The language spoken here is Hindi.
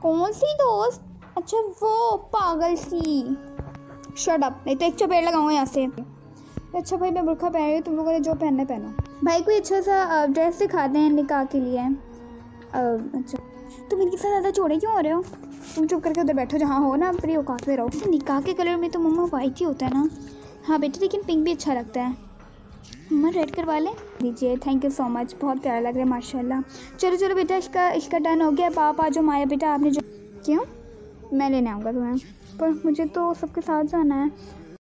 कौन सी दोस्त? अच्छा वो पागल सी। शट अप, नहीं तो एक चपेट लगाऊंगा यहाँ से। अच्छा भाई मैं बुर्खा पहन रही हूँ, तुम लोगों ने जो पहनना है पहनो। भाई कोई अच्छा सा ड्रेस दिखाते हैं निकाह के लिए। अच्छा तुम इनके साथ ज़्यादा छोड़े क्यों हो रहे हो? तुम चुप करके उधर बैठो जहाँ हो ना, अपनी औकात में रहो। निकाह के कलर में तो मम्मा वाइट ही होता है ना। हाँ बेटा लेकिन पिंक भी अच्छा लगता है। मम्मा रेड करवा लें? दीजिए, थैंक यू सो मच, बहुत प्यारा लग रहा है माशाल्लाह। चलो चलो बेटा इसका डन हो गया। आप आ जाओ माया बेटा, आपने जो क्यों मैं लेने आऊँगा तुम्हें, पर मुझे तो सबके साथ जाना है।